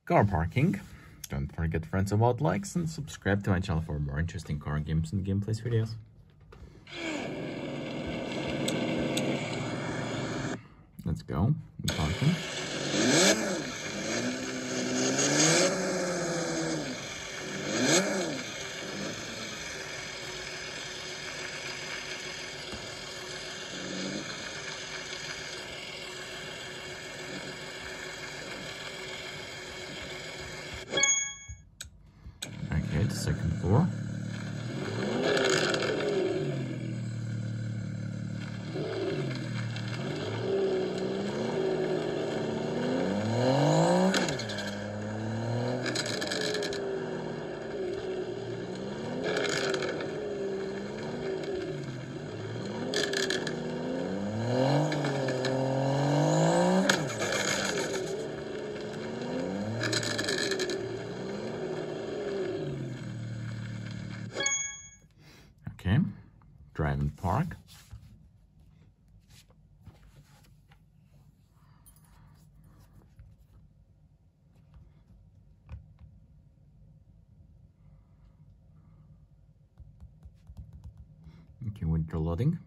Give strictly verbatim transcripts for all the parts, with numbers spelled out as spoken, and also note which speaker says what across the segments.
Speaker 1: car parking. Don't forget, friends, about likes and subscribe to my channel for more interesting car games and gameplays videos. Let's go. Parking. Okay, the second floor. Okay, drive and park. Okay, winter loading.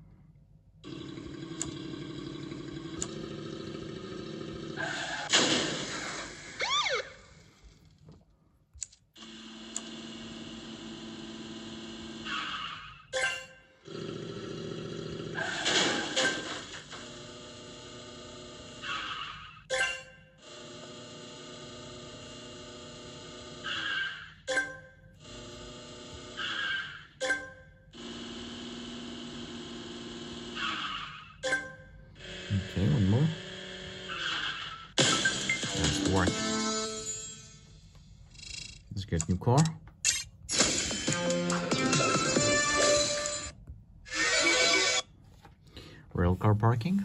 Speaker 1: Okay, one more. Nice work. Let's get new car. Rail car parking.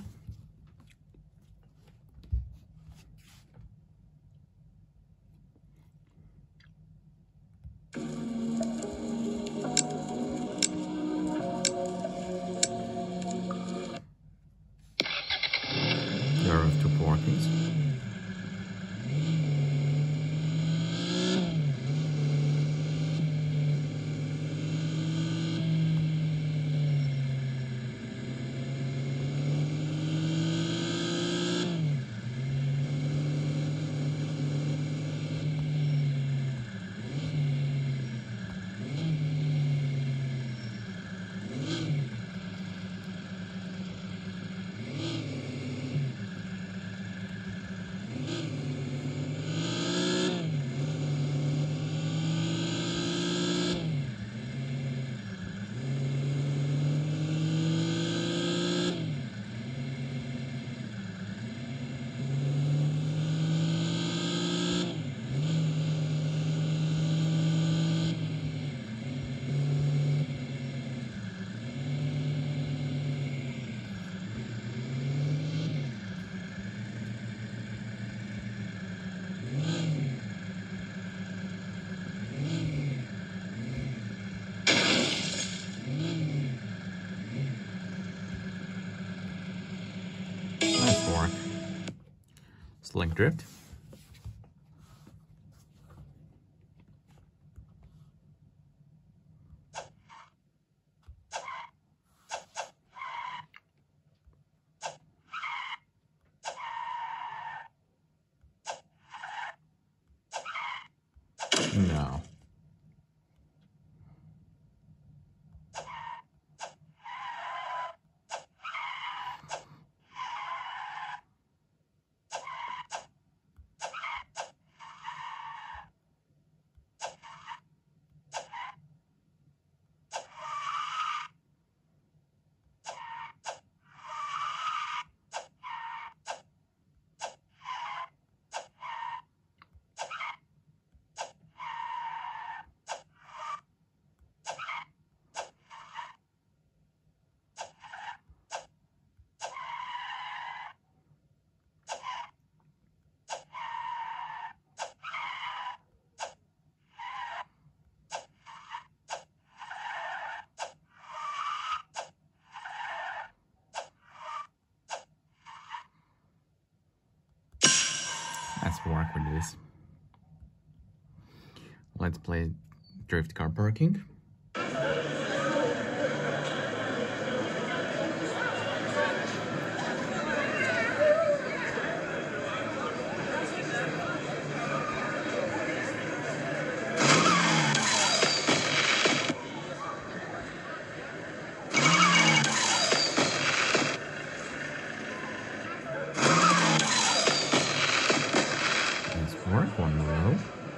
Speaker 1: There are two parkings. Nice work. Sling drift. No. Let's work with this. Let's play drift car parking. Work one in a row.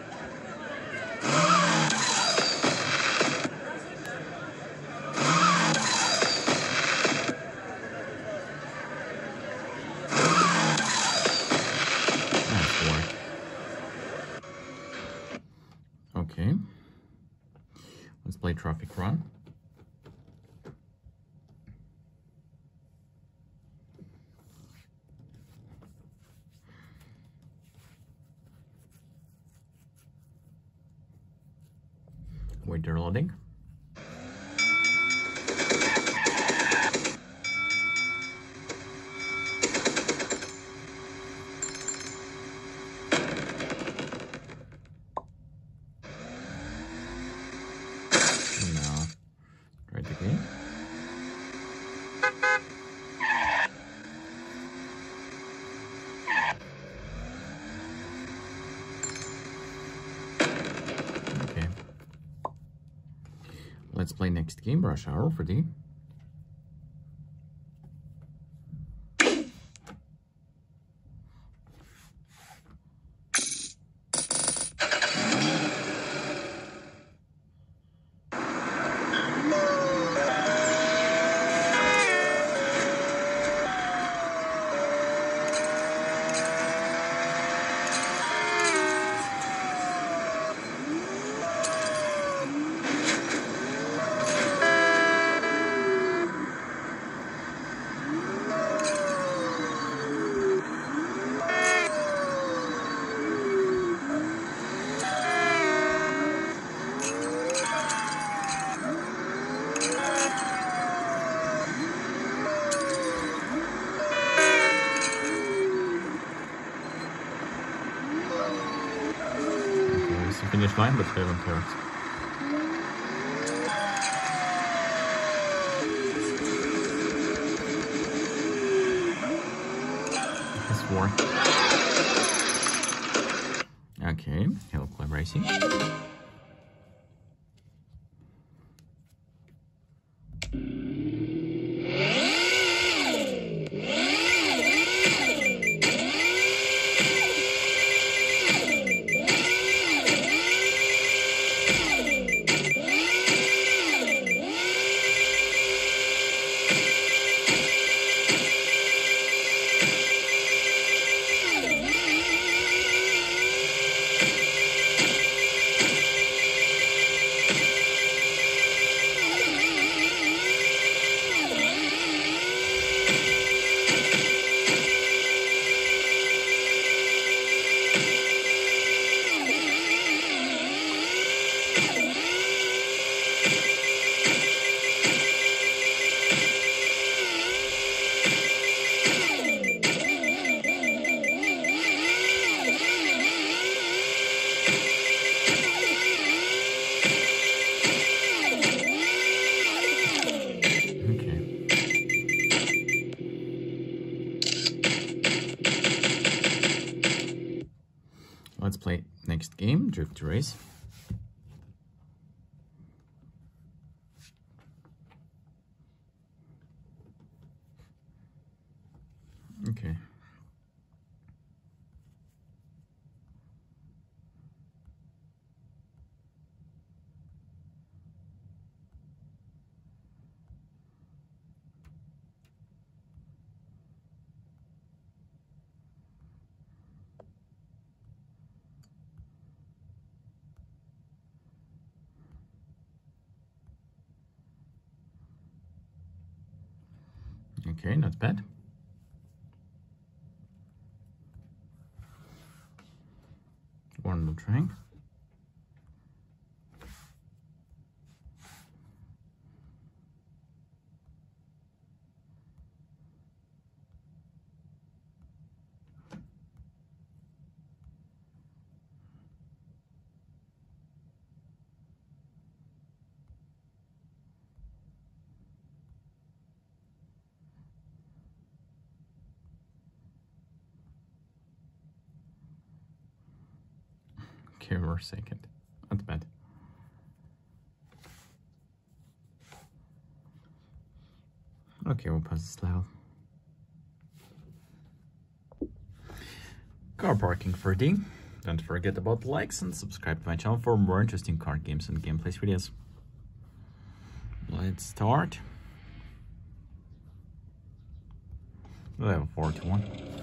Speaker 1: Nice work. Okay. Let's play traffic run. Wait, they're loading. No. Try it again. Okay. Let's play next game, Rush Hour for D. Finish line, but fail on turns. That's four. Okay, Hill Club Racing. Let's play next game, Drifty Race. Okay. Okay, not bad. One more trying. Okay, we're second. Not bad. Okay, we'll pass this level. Car parking for D. Don't forget about likes and subscribe to my channel for more interesting card games and gameplays videos. Let's start. Level forty-one.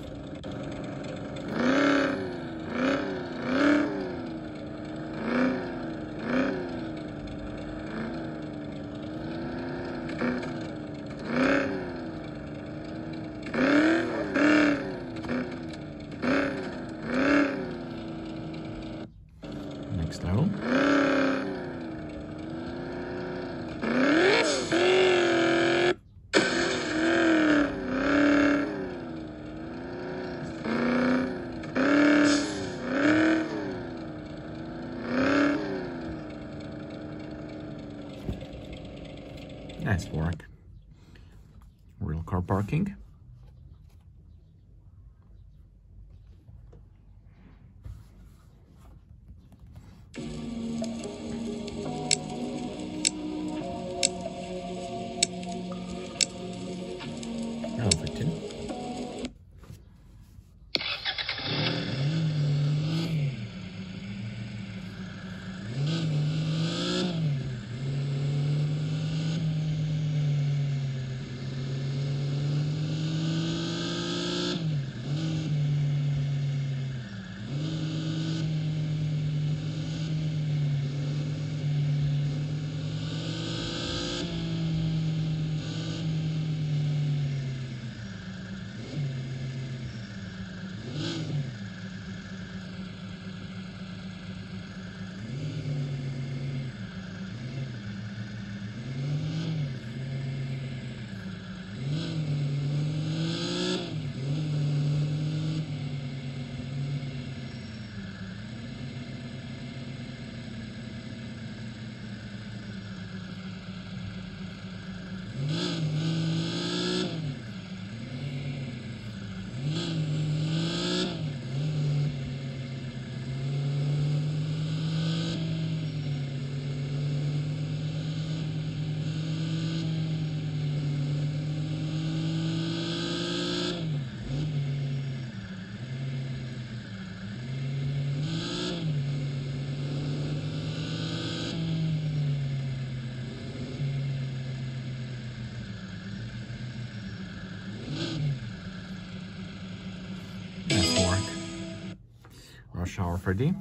Speaker 1: Next level. Nice work. Real car parking. Level fifteen. Rush hour for D.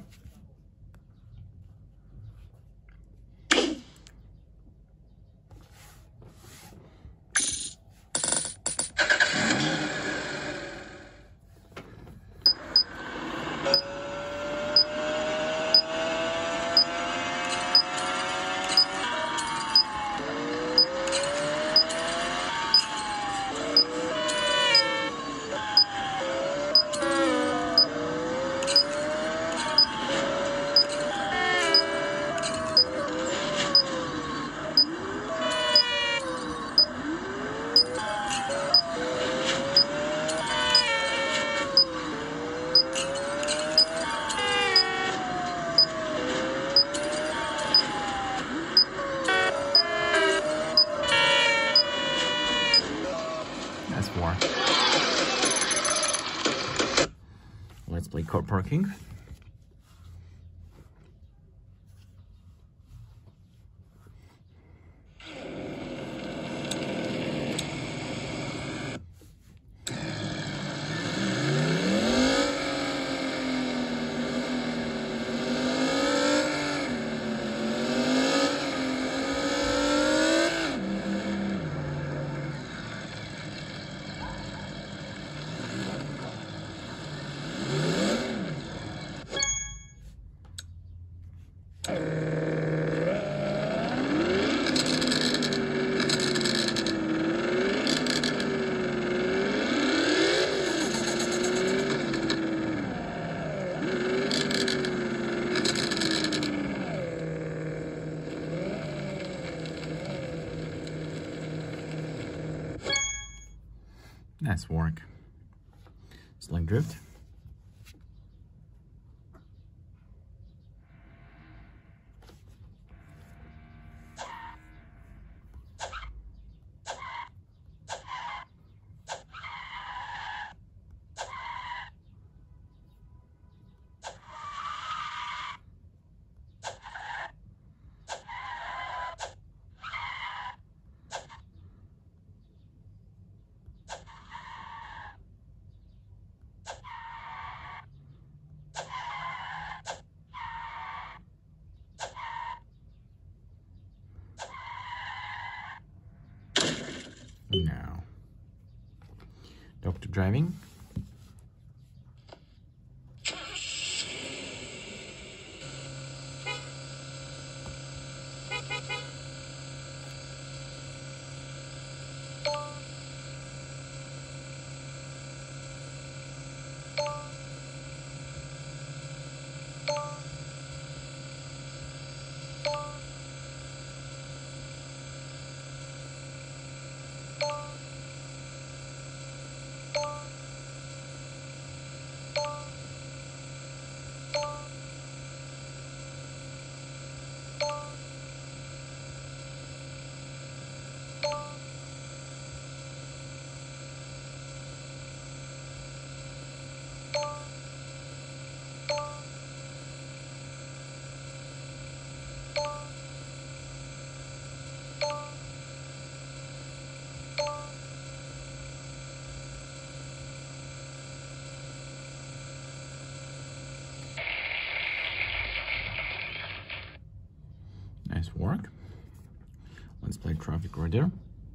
Speaker 1: That's four. Let's play car parking. Nice work. Sling drift. driving. Nice work. Let's play traffic radar.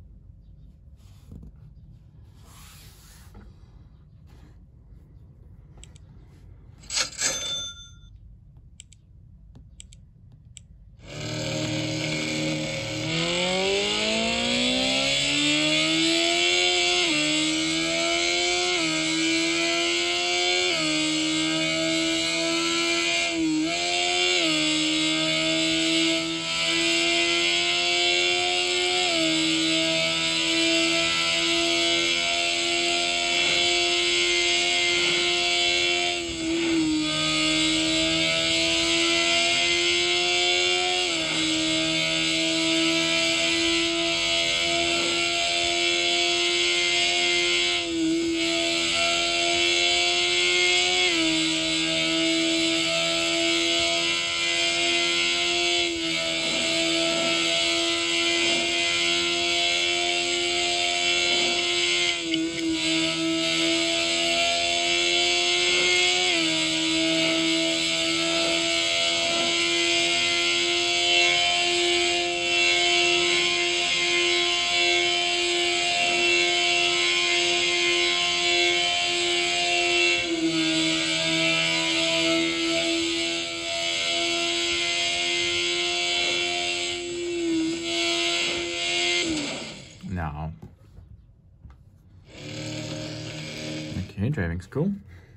Speaker 1: Now, okay, driving's cool.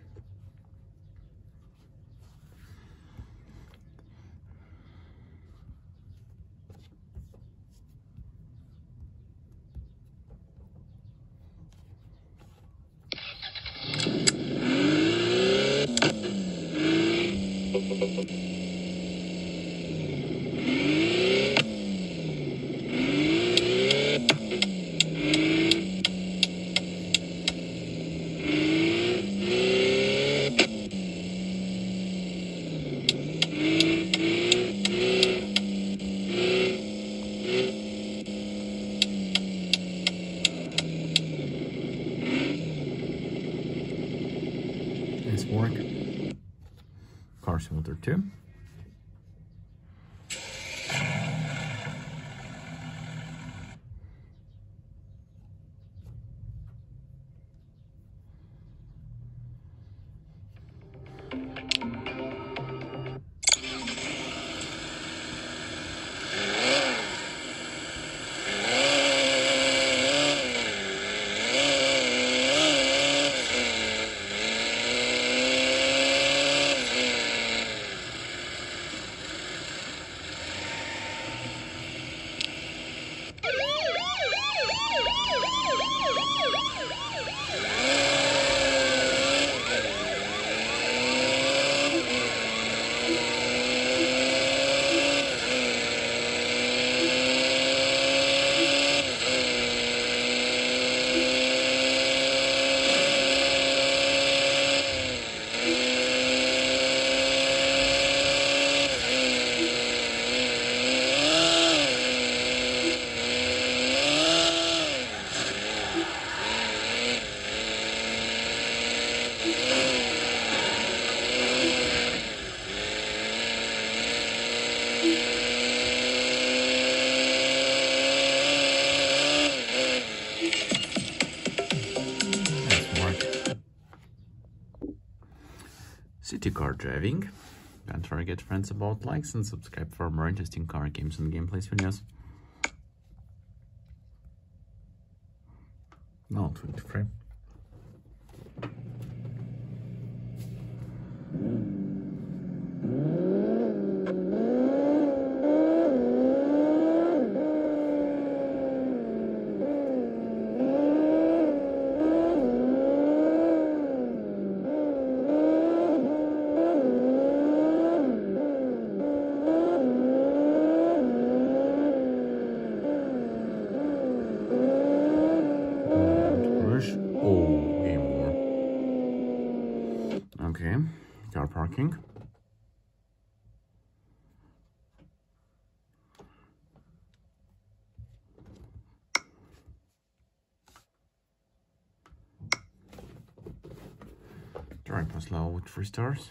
Speaker 1: Nice work. Car Simulator two. car driving. Don't forget friends about likes and subscribe for more interesting car games and gameplays videos. No, twenty-three. Oh, way more. Okay, car parking. Drive plus low with three stars.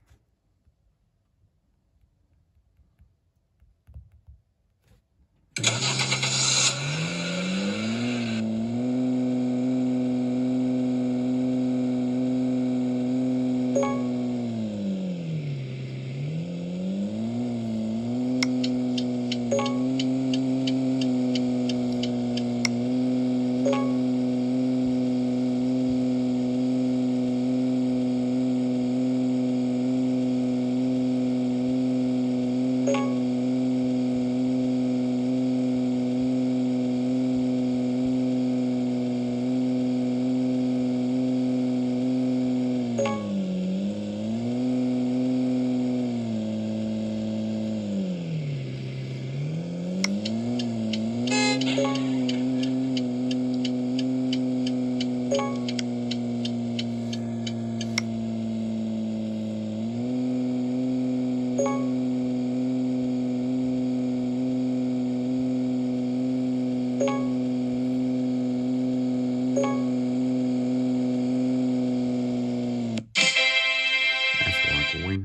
Speaker 1: Win.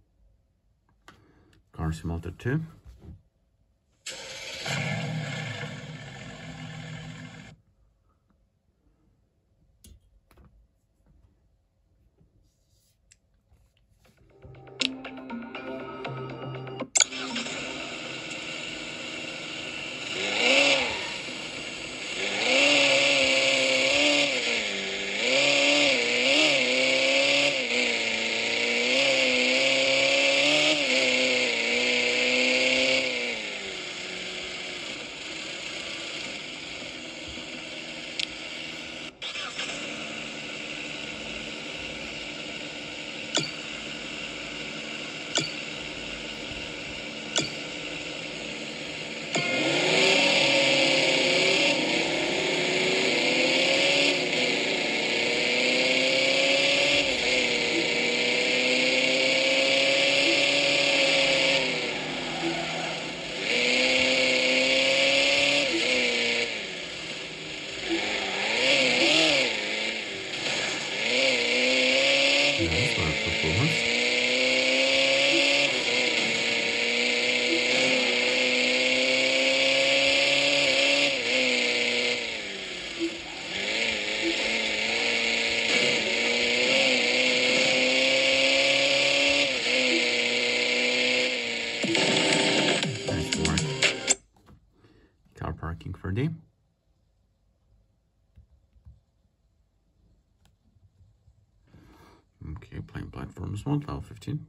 Speaker 1: Car Simulator two. Nice work, performance. Nice work. Car parking for D. Okay, playing platforms mode, level fifteen.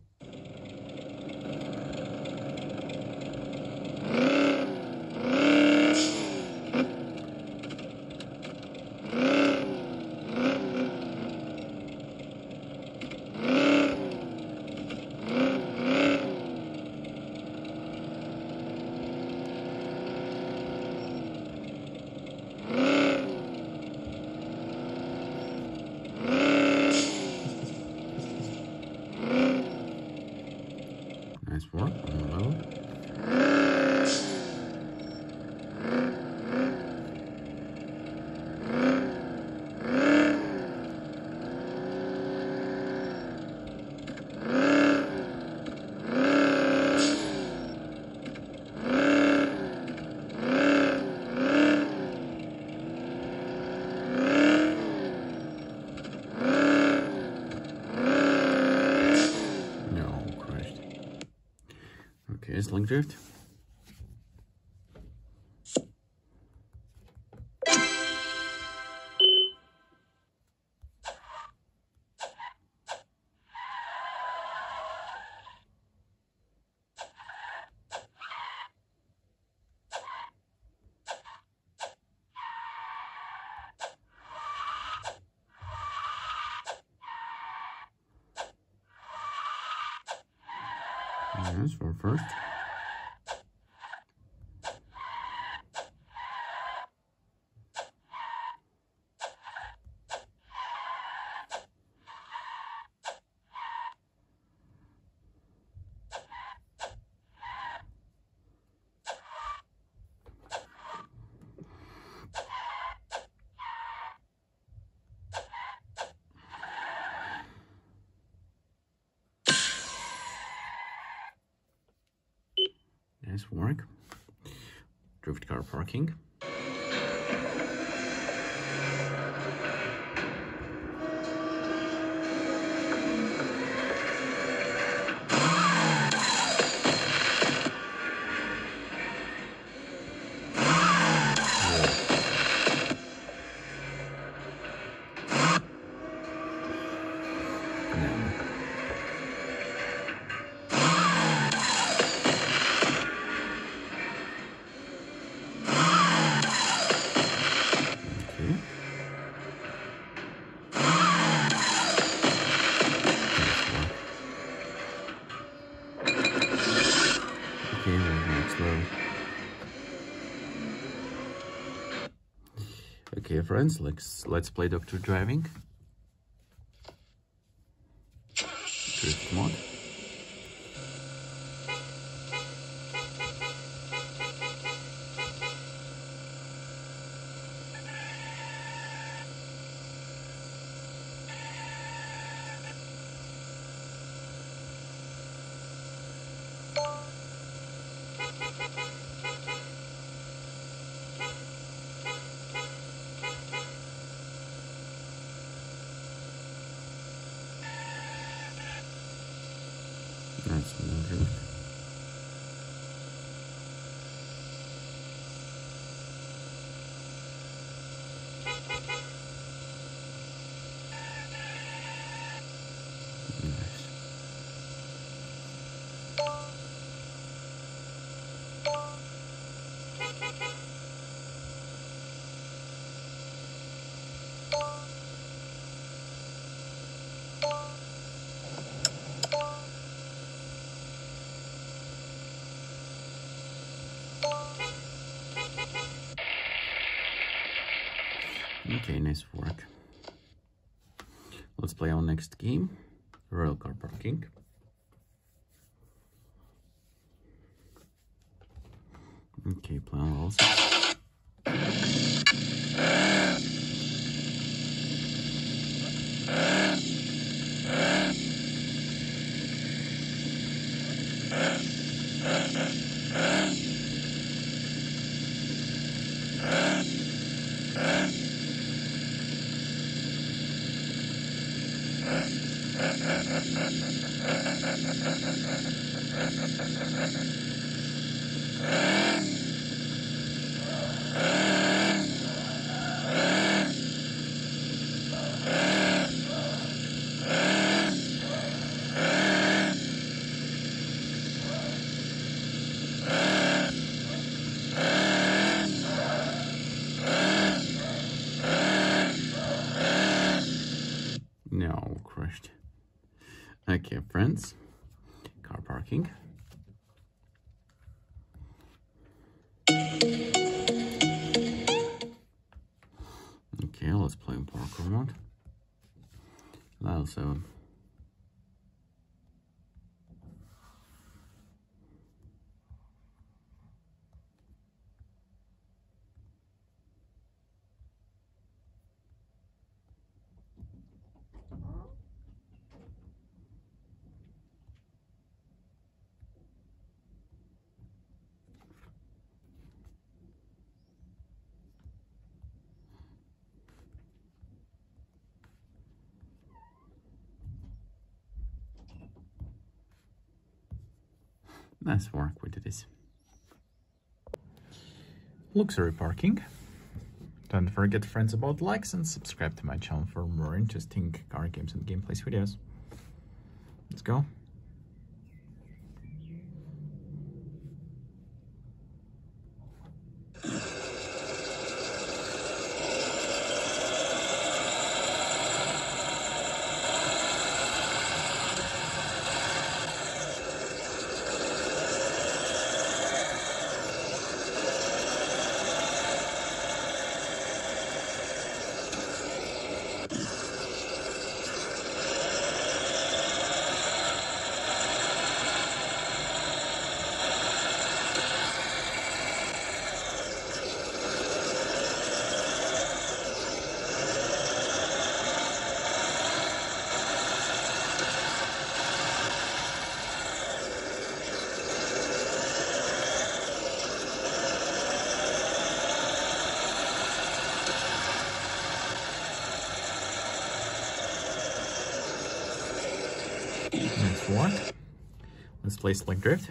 Speaker 1: Nice work on the load. Okay, Sling Drift. Yes, for first. Nice work. Drift car parking. Okay, next level. Okay, friends, let's let's play Doctor Driving. Drift mode. That's more drift. Nice. Okay, nice work. Let's play our next game, Rail Car Parking. Okay, plan level six. No, crushed. Okay, friends, car parking. Okay, let's play in parkour mode. Level seven. Nice work with this. Luxury parking. Don't forget, friends, about likes and subscribe to my channel for more interesting car games and gameplays videos. Let's go. Next one. Let's play Sling Drift.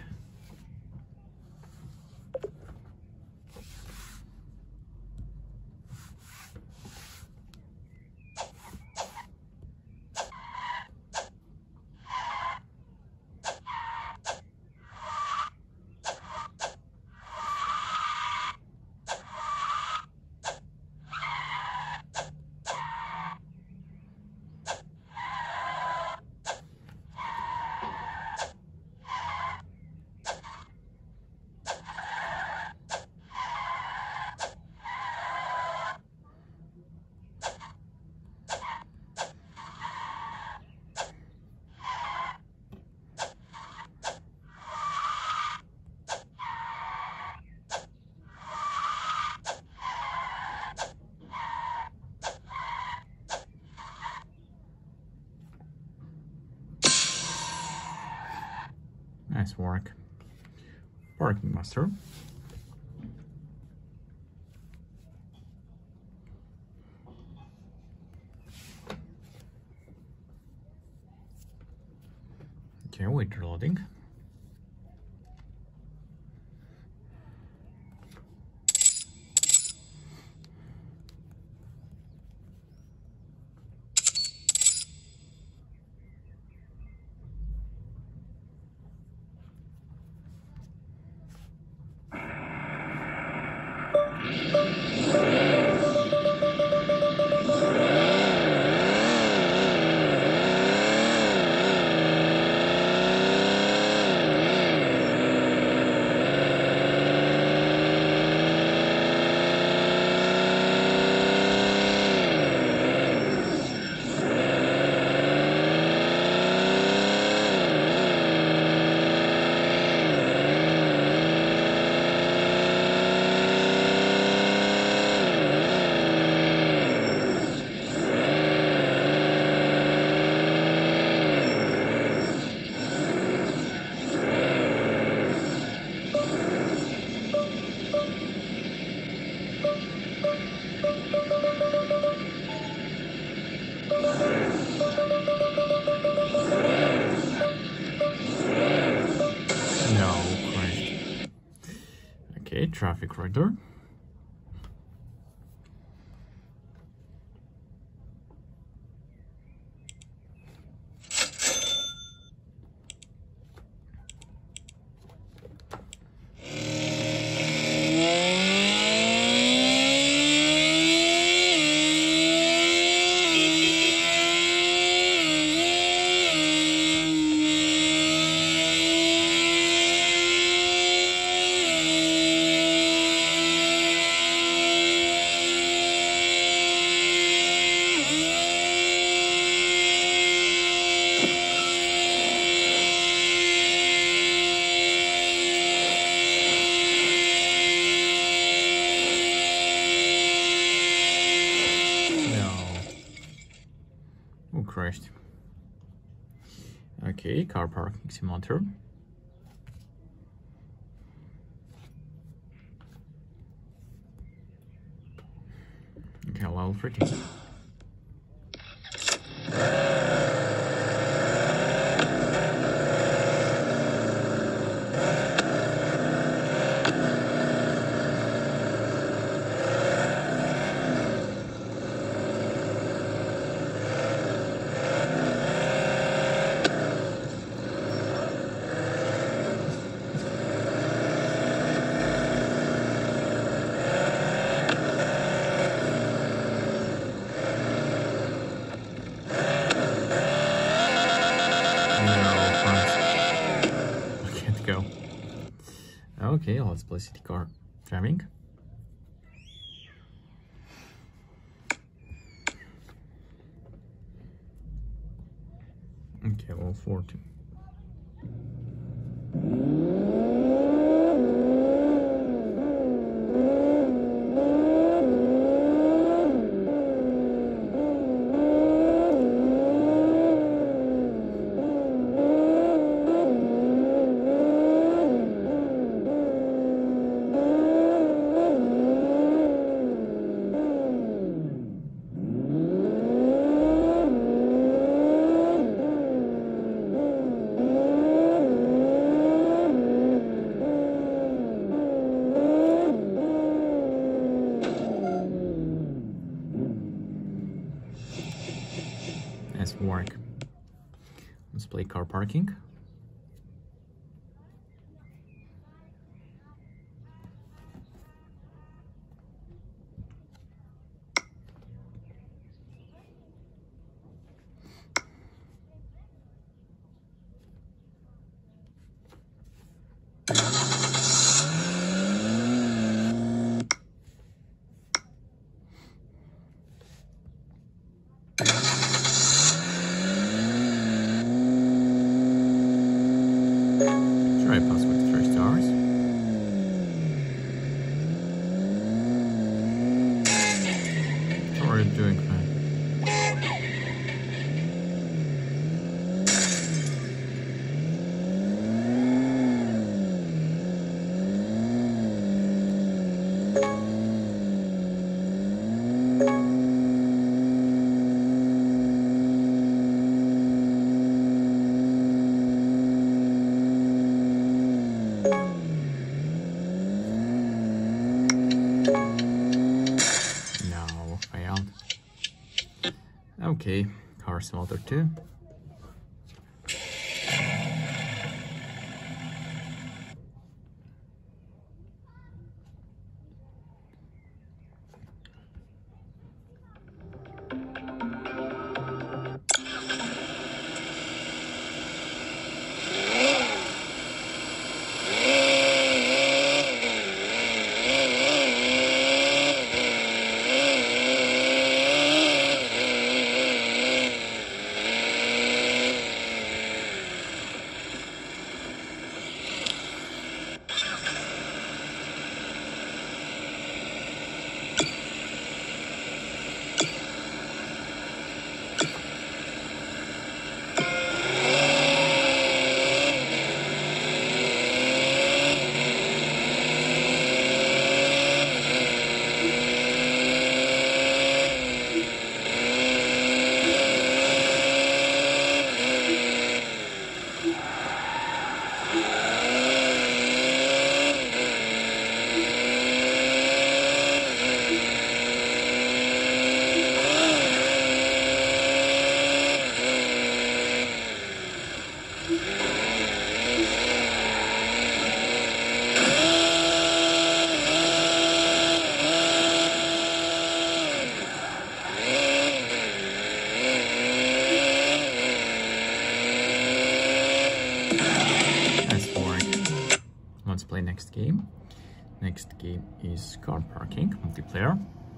Speaker 1: Nice work. Parking master. Okay, wait, reloading. Okay, traffic radar. Crashed. Okay, car parking simulator. Okay, level thirteen. go. Okay, let's play city car driving. Okay, well, forty. Nice work. Let's play car parking. Try pass with three stars. How are you doing, man? No, failed. Okay, car smelter two. Let's play next game. Next game is car parking multiplayer.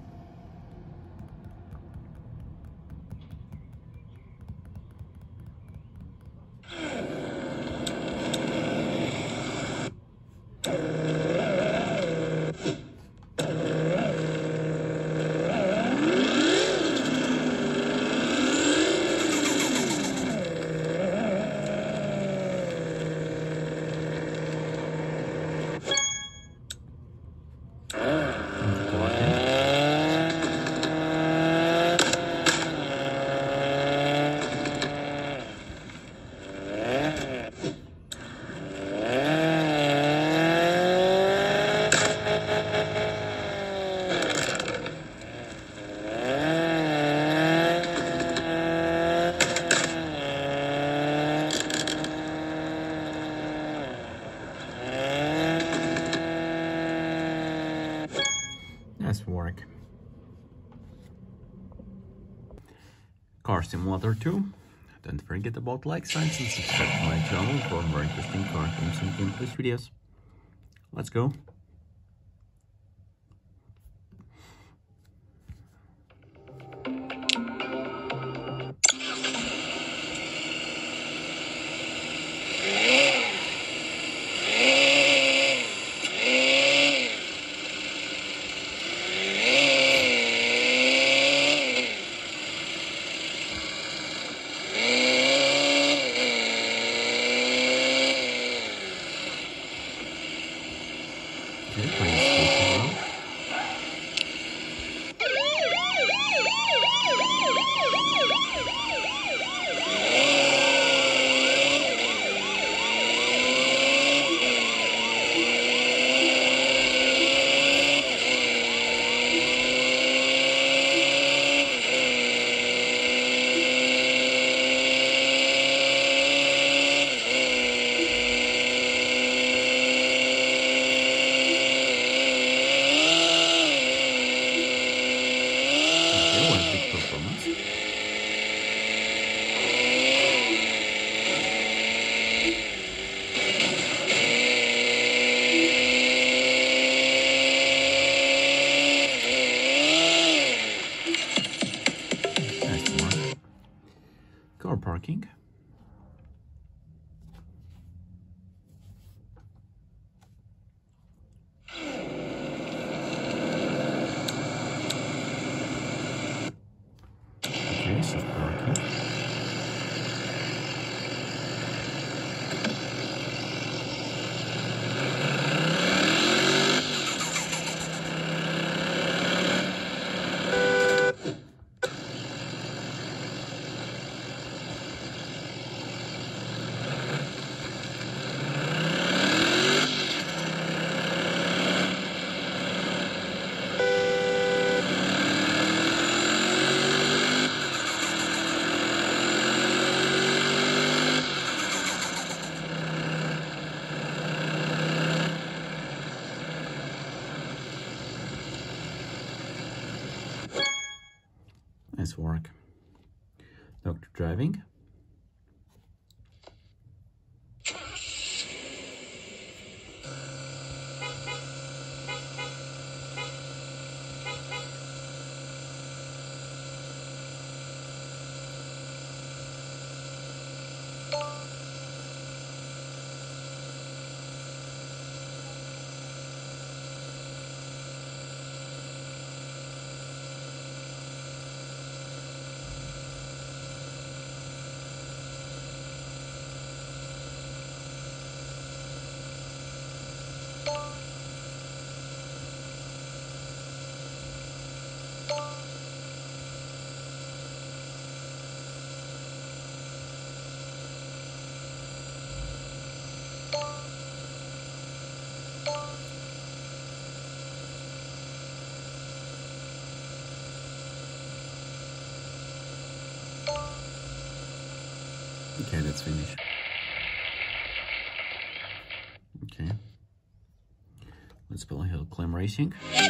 Speaker 1: Nice work. Car Simulator two. Don't forget about like, signs, and subscribe to my channel for more interesting car games and gameplay videos. Let's go. Okay, playing skating around. Performance. Nice mark. Car parking. Okay, so parking. Nice work. Doctor driving. Okay, let's finish. Okay. Let's play Hill Climb Racing.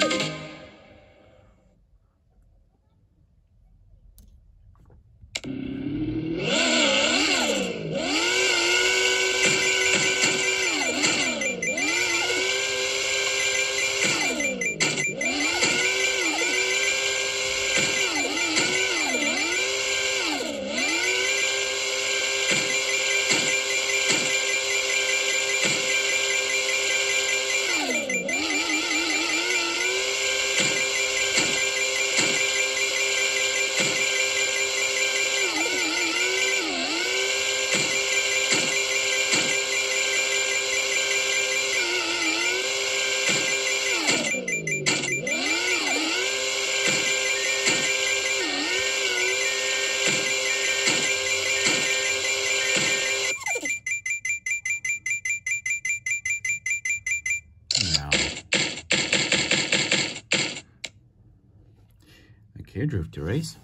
Speaker 1: Okay, Drifty race.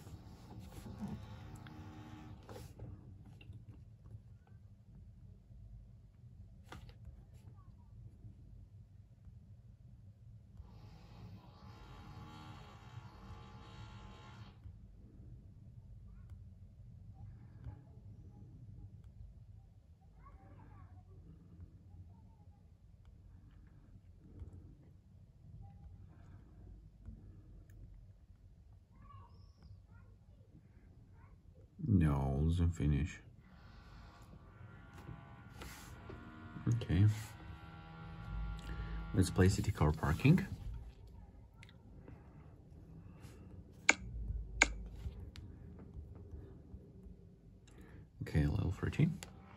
Speaker 1: No, doesn't finish. Okay. Let's play city car parking. Okay, level thirteen.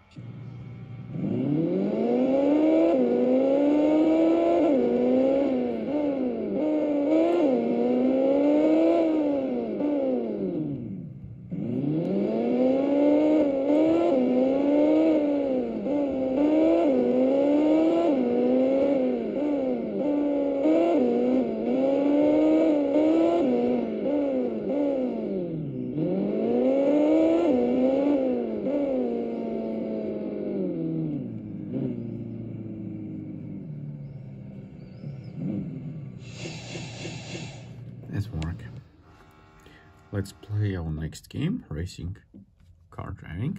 Speaker 1: Let's work. Let's play our next game, racing car driving.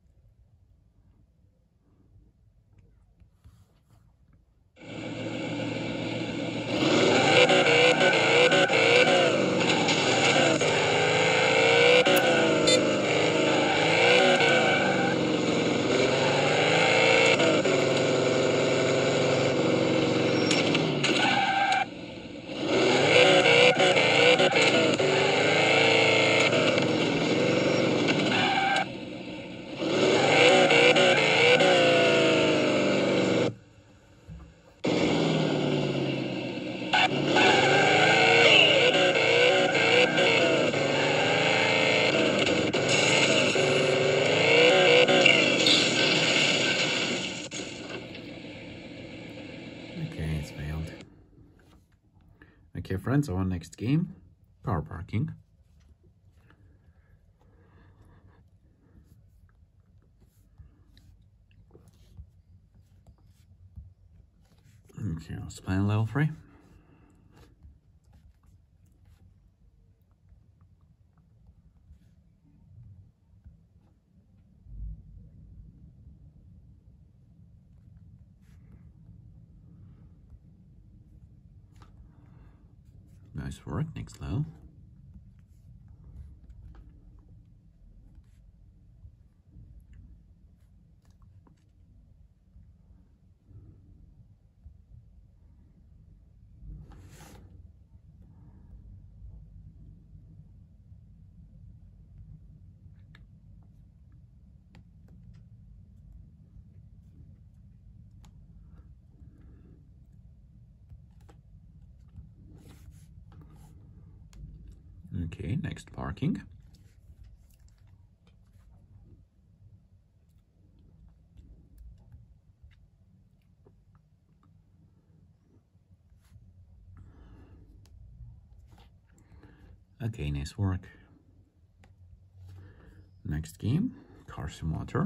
Speaker 1: Okay, it's failed. Okay, friends, our next game, car parking. Okay, let's play on level three. Nice work, next level. Okay, next parking. Okay, nice work. Next game, car simulator.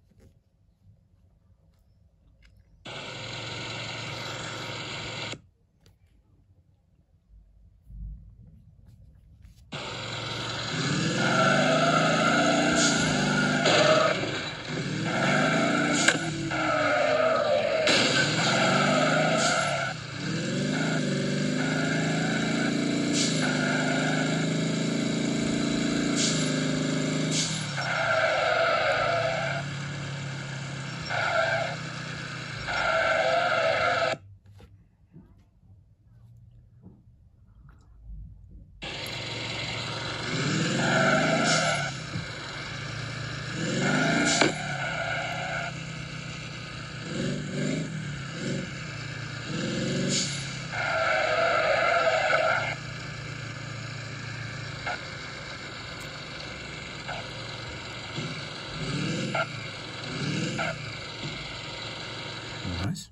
Speaker 1: Nice.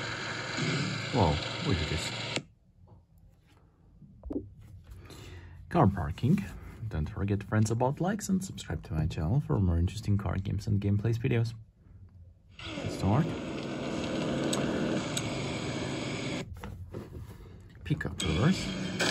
Speaker 1: Whoa, look at this. car parking. Don't forget friends about likes and subscribe to my channel for more interesting car games and gameplays videos. Let's start. Pickup reverse.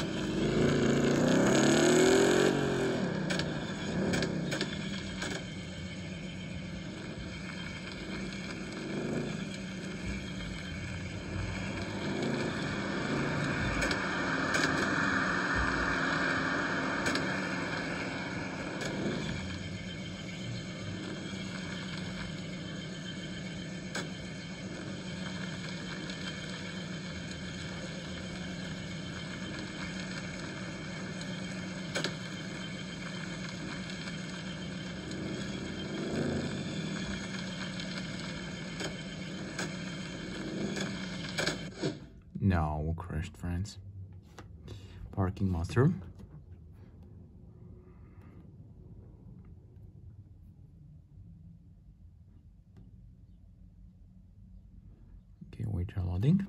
Speaker 1: No, crashed, friends. Parking master. Okay, wait for loading.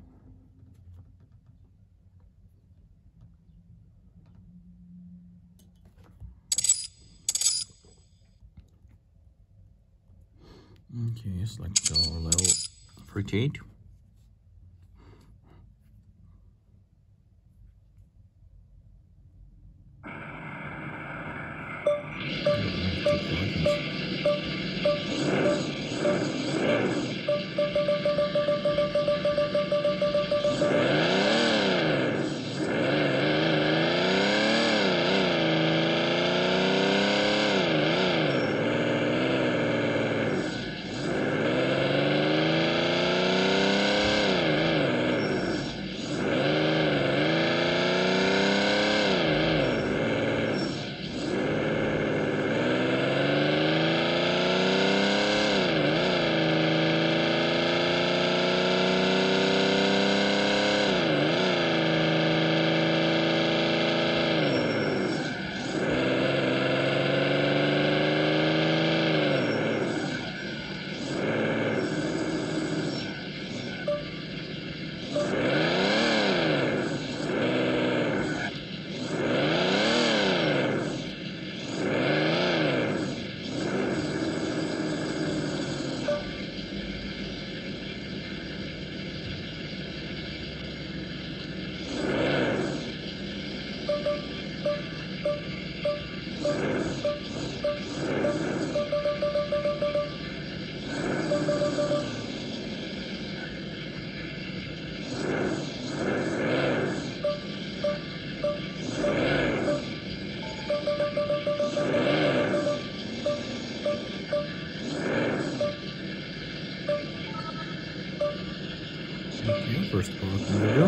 Speaker 1: Okay, select the level thirty-eight. Okay, first parking video.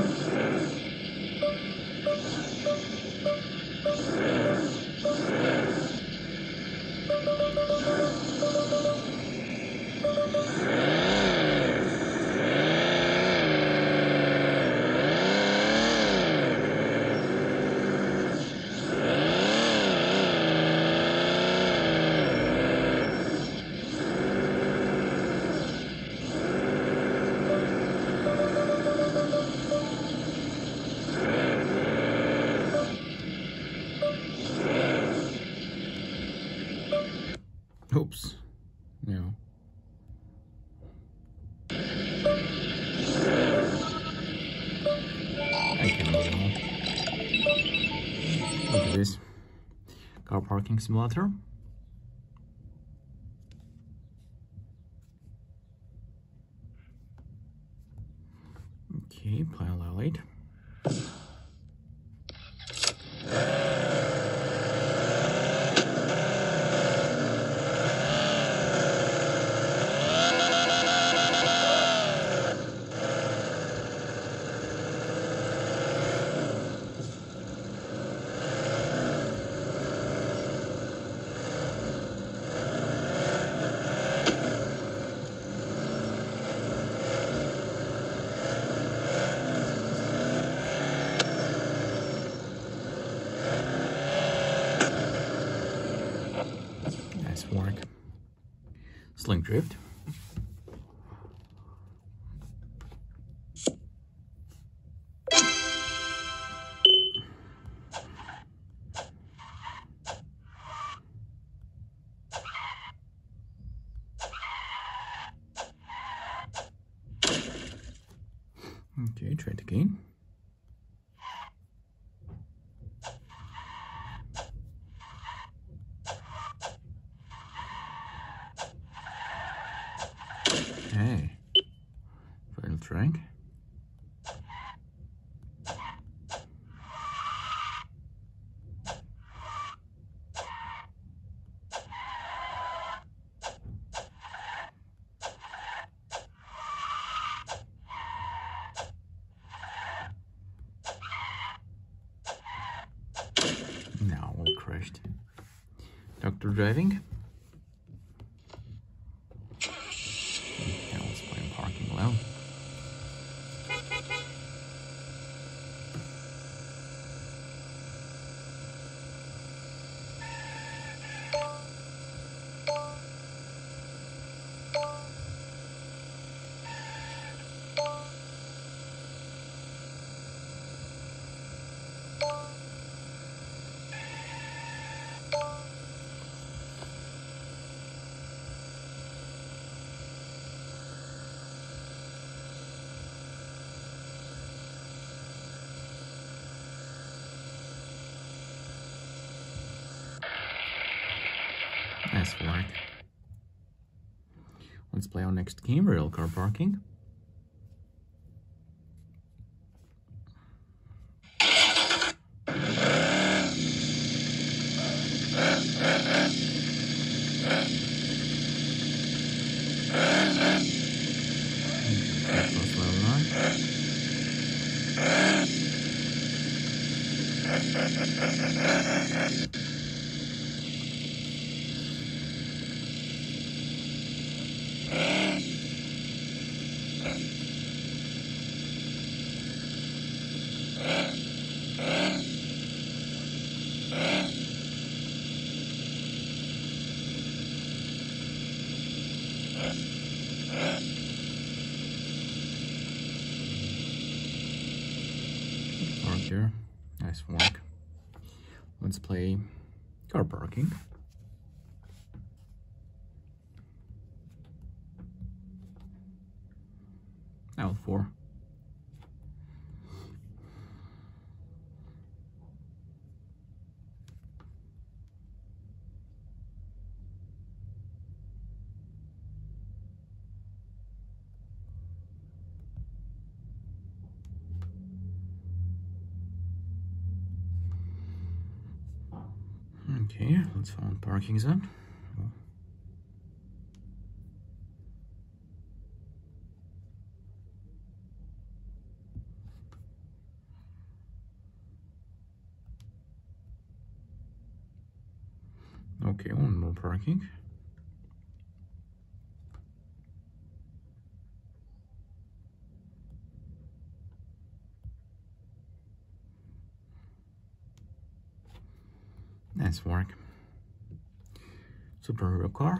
Speaker 1: Oops. No. I can move on. Look at this. Car parking simulator. Okay, pile elevate. Work. Sling drift. Okay, try it again. Okay, final try. Now all crashed. Doctor driving. Okay, let's play in parking alone. Nice work. Let's play our next game, real car parking. Park here. Nice work. Let's play car parking. L four. Okay, let's find parking zone. Okay, one more parking. Nice work. Superhero car.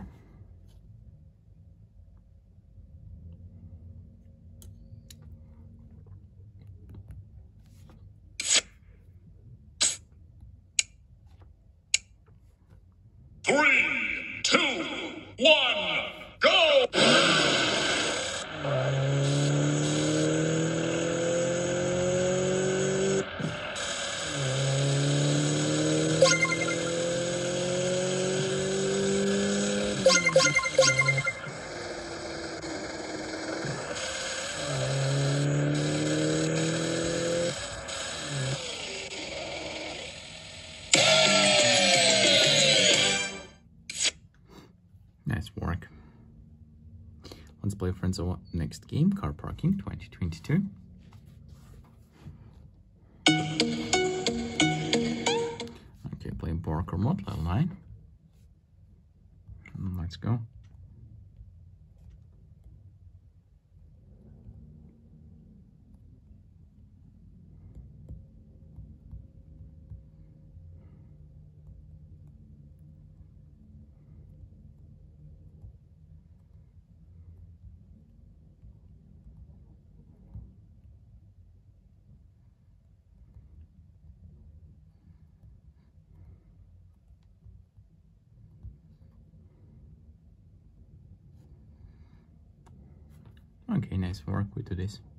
Speaker 2: Three, two, one, go!
Speaker 1: Nice work. Let's play friends our next game, car parking twenty twenty-two. Okay, playing Parker mode, level nine. Let's go. Okay, nice work. We do this.